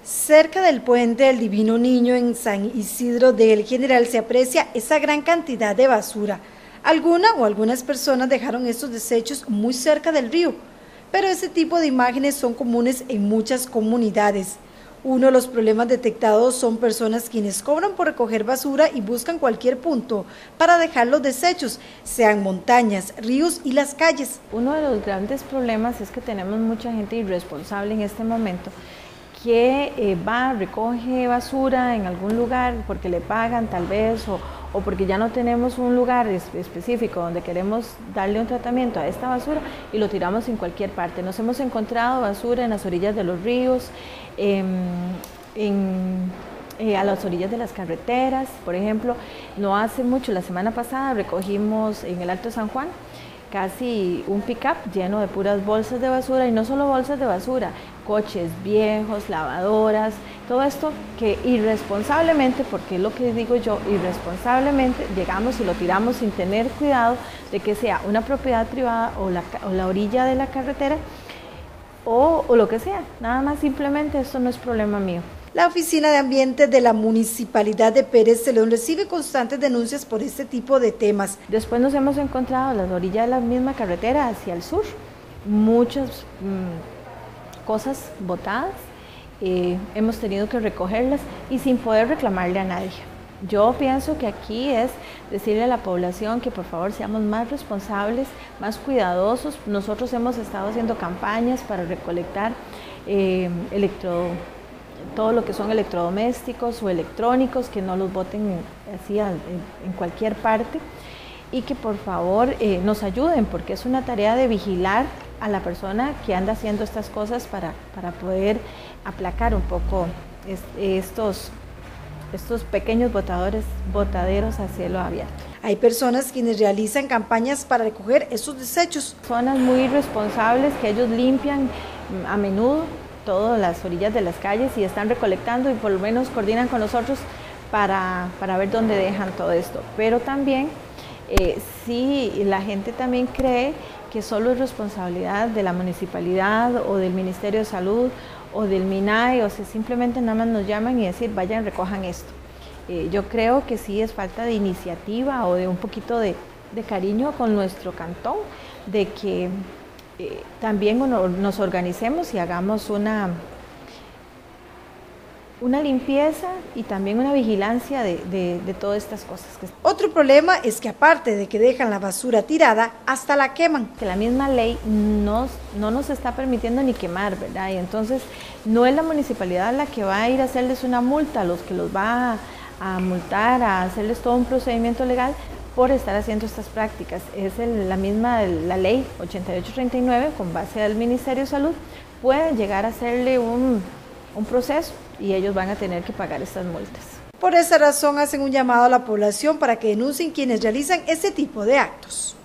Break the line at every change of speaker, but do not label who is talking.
Cerca del puente del Divino Niño en San Isidro del General se aprecia esa gran cantidad de basura. Algunas personas dejaron estos desechos muy cerca del río, pero ese tipo de imágenes son comunes en muchas comunidades. Uno de los problemas detectados son personas quienes cobran por recoger basura y buscan cualquier punto para dejar los desechos, sean montañas, ríos y las calles.
Uno de los grandes problemas es que tenemos mucha gente irresponsable en este momento que recoge basura en algún lugar porque le pagan tal vez o porque ya no tenemos un lugar específico donde queremos darle un tratamiento a esta basura y lo tiramos en cualquier parte. Nos hemos encontrado basura en las orillas de los ríos, a las orillas de las carreteras, por ejemplo. No hace mucho, la semana pasada recogimos en el Alto San Juan casi un pick-up lleno de puras bolsas de basura, y no solo bolsas de basura, coches viejos, lavadoras, todo esto que irresponsablemente, porque es lo que digo yo, irresponsablemente llegamos y lo tiramos sin tener cuidado de que sea una propiedad privada o la orilla de la carretera o lo que sea. Nada más, simplemente esto no es problema mío.
La Oficina de Ambiente de la Municipalidad de Pérez Celedón recibe constantes denuncias por este tipo de temas.
Después nos hemos encontrado a las orillas de la misma carretera hacia el sur, muchas cosas botadas, hemos tenido que recogerlas y sin poder reclamarle a nadie. Yo pienso que aquí es decirle a la población que por favor seamos más responsables, más cuidadosos. Nosotros hemos estado haciendo campañas para recolectar todo lo que son electrodomésticos o electrónicos, que no los boten así en cualquier parte, y que por favor nos ayuden, porque es una tarea de vigilar a la persona que anda haciendo estas cosas para poder aplacar un poco estos pequeños botaderos a cielo abierto.
Hay personas quienes realizan campañas para recoger esos desechos.
Personas muy irresponsables que ellos limpian a menudo todas las orillas de las calles y están recolectando y por lo menos coordinan con nosotros para ver dónde dejan todo esto. Pero también, si la gente también cree que solo es responsabilidad de la municipalidad o del Ministerio de Salud o del MINAE, o si simplemente nada más nos llaman y decir vayan, recojan esto. Yo creo que sí es falta de iniciativa o de un poquito de cariño con nuestro cantón, de que también nos organicemos y hagamos una limpieza y también una vigilancia de todas estas cosas.
Otro problema es que aparte de que dejan la basura tirada, hasta la queman.
Que la misma ley no nos está permitiendo ni quemar, ¿verdad? Y entonces no es la municipalidad la que va a ir a hacerles una multa, a los que los va a multar, a hacerles todo un procedimiento legal por estar haciendo estas prácticas. Es la ley 8839, con base al Ministerio de Salud, pueden llegar a hacerle un proceso y ellos van a tener que pagar estas multas.
Por esa razón hacen un llamado a la población para que denuncien quienes realizan este tipo de actos.